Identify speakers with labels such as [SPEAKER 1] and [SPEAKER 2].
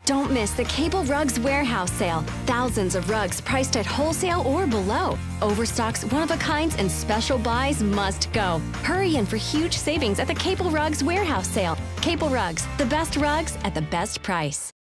[SPEAKER 1] Don't miss the Capel Rugs Warehouse Sale. Thousands of rugs priced at wholesale or below. Overstocks, one-of-a-kinds, and special buys must go. Hurry in for huge savings at the Capel Rugs Warehouse Sale. Capel Rugs, the best rugs at the best price.